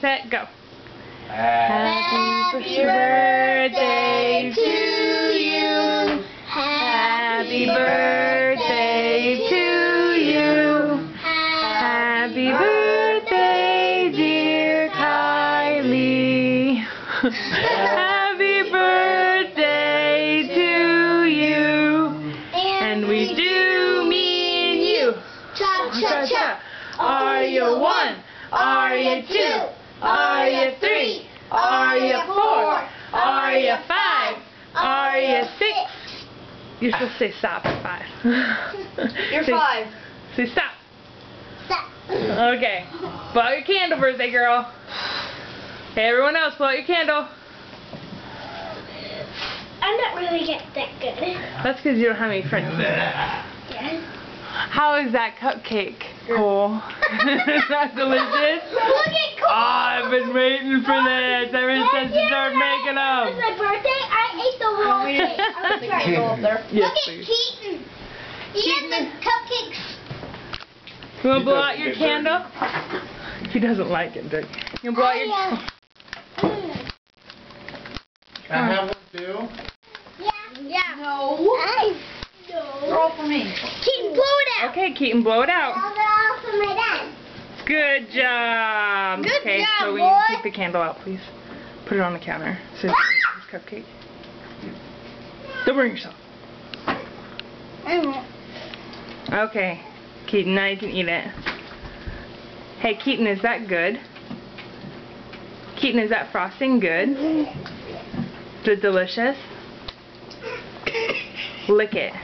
set, go. Happy birthday to you. Happy birthday to you. Happy birthday, dear Kylie. Happy birthday to you. And we do mean you. Cha-cha-cha. Are you 1? Are you 2? Are you 3? Are you 4? Are you 5? Are you 6? You're supposed to say stop at 5. You're 5. Say stop. Stop. Okay. Blow out your candle, birthday girl. Hey, everyone else, blow out your candle. I'm not really that good. That's because you don't have any friends. Yeah. How is that cupcake? Cool. Is that delicious? Look at Cole. Oh, I've been waiting for this ever since you started making them. It was my birthday. I ate the whole thing. I'm trying to go up there. Yes, Look at please. Keaton. He had the cupcakes. You want to blow out your candle? He doesn't like it, Dick. You want to blow out your candle? Can I have one too? Yeah. No. No. They're all for me. Keaton, blow it out. Okay, Keaton, blow it out. They're all for my dad. Good job. Good Okay, job, so we boy. take the candle out, please. Put it on the counter. So you can eat this cupcake. Don't burn yourself. Okay, Keaton, now you can eat it. Hey, Keaton, is that good? Keaton, is that frosting good? Is it delicious? Lick it.